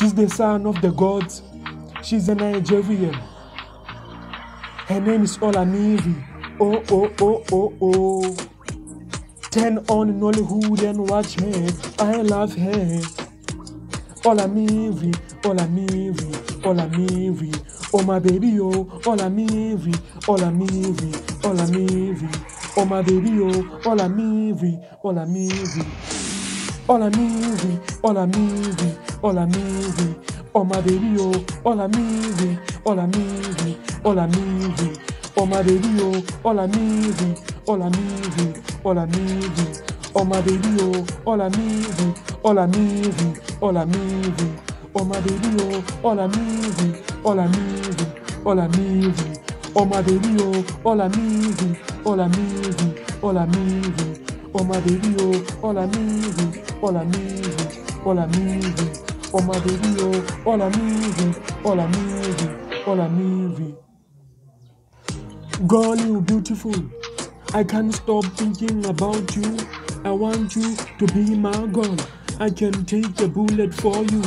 She's the son of the gods. She's a Nigerian. Her name is Olamiri. Oh, oh, oh, oh, oh. Turn on Nollywood and watch her. I love her. Olamiri, Olamiri, Olamiri. Oh my baby, oh, Olamiri, Olamiri, Olamiri. Oh my baby, oh, Olamiri, Olamiri. Olamiri, Olamiri, Olamiri. Oh my baby, oh, Olamiri, Olamiri, Olamiri. Oh my baby, oh, Olamiri, Olamiri, Olamiri. Oh my baby, oh, Olamiri, Olamiri, Olamiri. Oh my baby, oh, Olamiri, Olamiri, Olamiri. Oh my baby, oh, Olamiri, Olamiri, Olamiri. Oh my baby, oh, Olamiri, Olamiri, Olamiri. Oh my baby, oh, Olamiri, Olamiri, Olamiri. Girl, you beautiful. I can't stop thinking about you. I want you to be my girl. I can take a bullet for you.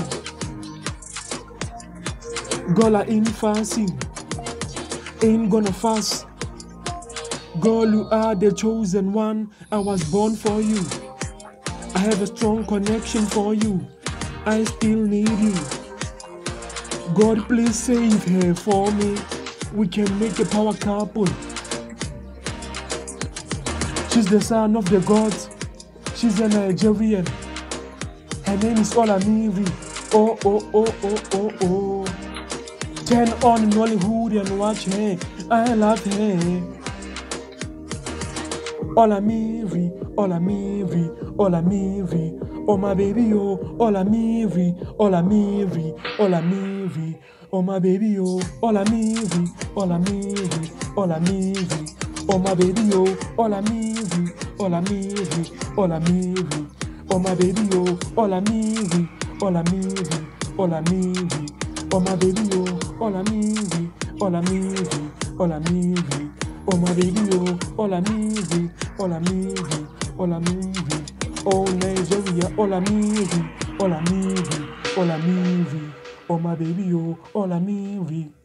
Girl, I ain't fasting. Ain't gonna fast. Girl, you are the chosen one. I was born for you. I have a strong connection for you. I still need you. God, please save her for me. We can make a power couple. She's the son of the gods. She's a Nigerian. Her name is Olamiri. Oh, oh, oh, oh, oh, oh. Turn on Nollywood and watch her. I love her. Olamiri, Olamiri, Olamiri. Oh my baby, oh, Olamiri, Olamiri, Olamiri. Oh my baby, oh, Olamiri, Olamiri, Olamiri. Oh my baby, oh, Olamiri, Olamiri, Olamiri. Oh my baby, oh, Olamiri, Olamiri, Olamiri. Oh my baby, oh, Olamiri, Olamiri, Olamiri. Oh my baby, oh, Olamiri, Olamiri, Olamiri. Oh Nigeria, Olamiri, Olamiri, Olamiri. Oh my baby, oh, Olamiri.